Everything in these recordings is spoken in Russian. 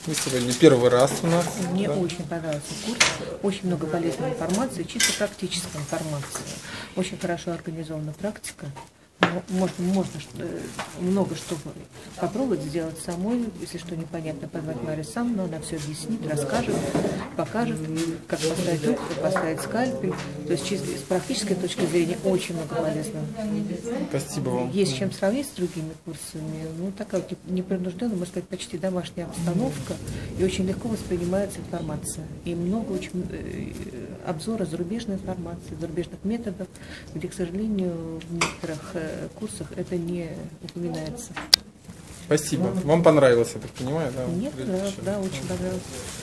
Вы сегодня первый раз у нас. Мне очень понравился курс, очень много полезной информации, чисто практической информации. Очень хорошо организована практика. Можно много что попробовать сделать самой, если что непонятно, позвать Марию Самну, она все объяснит, расскажет, покажет, как поставить опухоль, поставить скальпель. То есть чисто с практической точки зрения очень много полезного. Спасибо вам. Есть чем сравнить с другими курсами. Ну, такая вот непринужденная, можно сказать, почти домашняя обстановка, и очень легко воспринимается информация. И много очень обзора зарубежной информации, зарубежных методов, где, к сожалению, в некоторых курсах это не упоминается. Спасибо. Вам понравилось, я так понимаю, да? Мне понравилось, да, очень понравилось.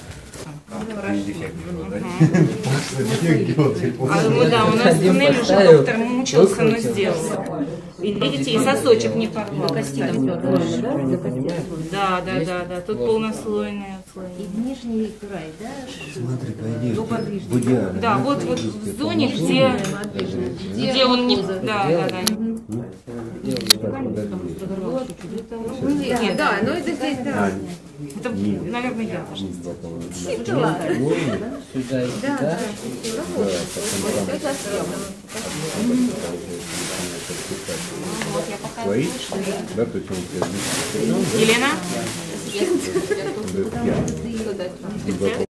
Да, у нас туннель уже доктор мучился, но сделал. И видите, и сосочек не порвал. Да, тут полнослойный отслойный. И нижний край, да? Смотри, конечно. Да, вот в зоне, где он не... Да. Нет, Да, но это здесь, да. это, наверное, я должна сделать. Да. Вот, я пока... Твои? Да, то есть он Елена? тебя